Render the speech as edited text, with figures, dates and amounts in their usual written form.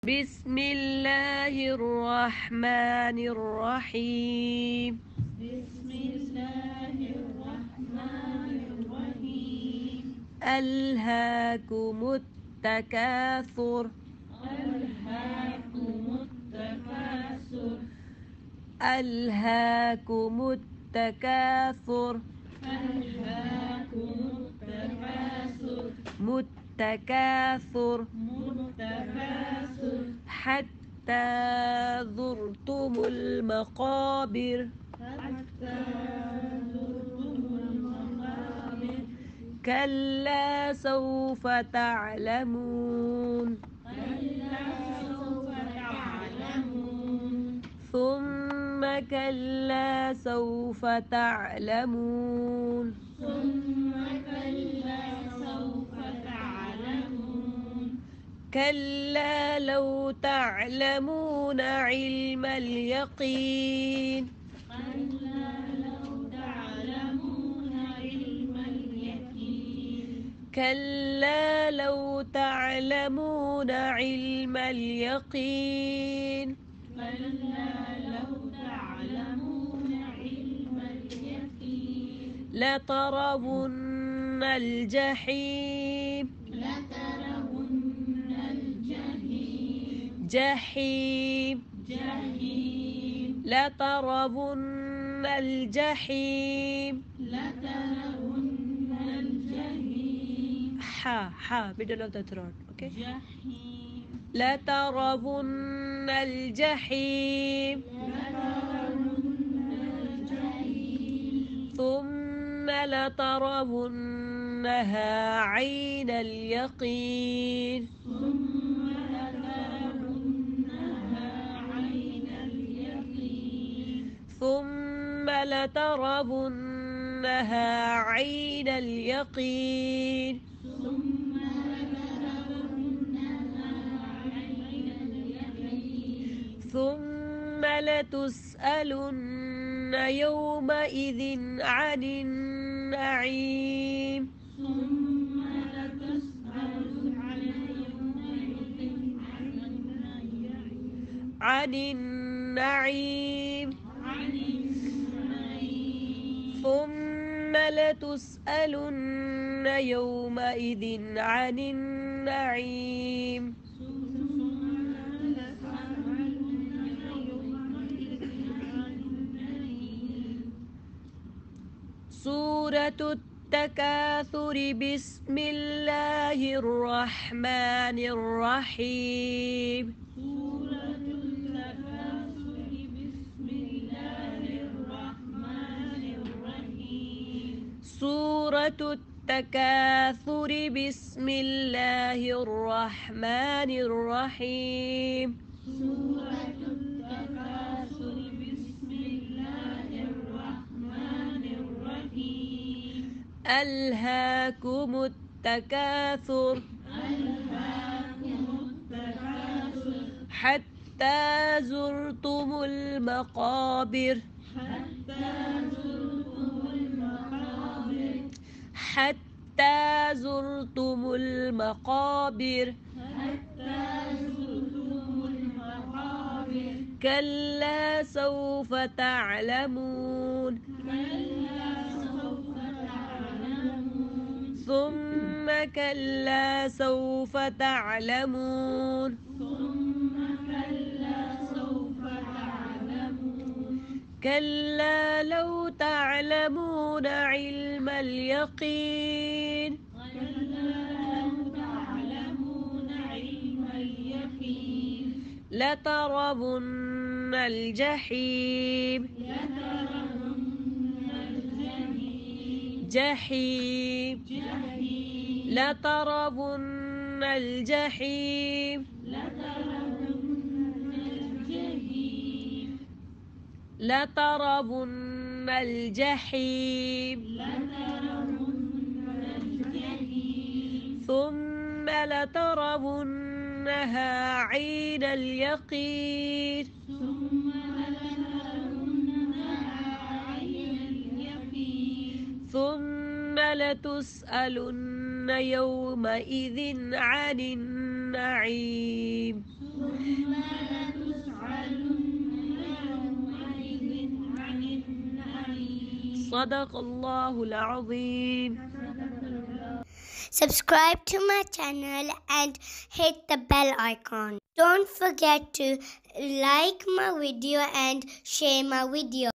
بسم الله الرحمن الرحيم. بسم الله الرحمن الرحيم. ألهاكم التكاثر. ألهاكم التكاثر. ألهاكم التكاثر. ألهاكم التكاثر. متكاثر. متكاثر. حتى زرتم المقابر. حتى زرتم المقابر. كلا سوف تعلمون. كلا سوف تعلمون. ثم كلا سوف تعلمون. ثم كلا سوف تعلمون. كلا لو تعلمون علم اليقين. كلا لو تعلمون علم اليقين. كلا لو تعلمون علم اليقين. كلا لو تعلمون علم اليقين. لترون الجحيم. لترون الجحيم. جحيم. جحيم. لترون الجحيم. لترون الجحيم. ح middle of the throat. Okay. جحيم. لترون الجحيم. لترون الجحيم. ثم لترونها عين اليقين. ثم لترونها عين اليقين. ثم لترونها عين اليقين. ثم لترونها عين اليقين. ثم لتسألن يومئذ عن النعيم. ثم لتسألن يومئذ عن النعيم. عن النعيم. عن النعيم. ثم لتسألن يومئذ عن النعيم. سورة التكاثر. بسم الله الرحمن الرحيم. سورة التكاثر. بسم الله الرحمن الرحيم. سورة التكاثر. بسم الله الرحمن الرحيم. سورة التكاثر. بسم الله الرحمن الرحيم. ألهاكم التكاثر. ألهاكم التكاثر. حتى زرتم المقابر. حتى زرتم المقابر. حتى زرتم المقابر. حتى زرتم المقابر. كلا سوف تعلمون. كلا سوف تعلمون. ثم كلا سوف تعلمون. ثم كلا سوف تعلمون. كلا لو تعلمون علم اليقين. كلا لو تعلمون علم اليقين. لترون الجحيم. لترون الجحيم. جحيم. جحيم. لترون الجحيم. لترون الجحيم. لترون الجحيم. لترون الجحيم. ثم لترونها عين اليقين. ثم لترونها عين اليقين. ثم لتسألن يومئذ عن النعيم. सदक़ल्लाहुल अज़ीम। Subscribe to my channel and hit the bell icon. Don't forget to like my video and share my video.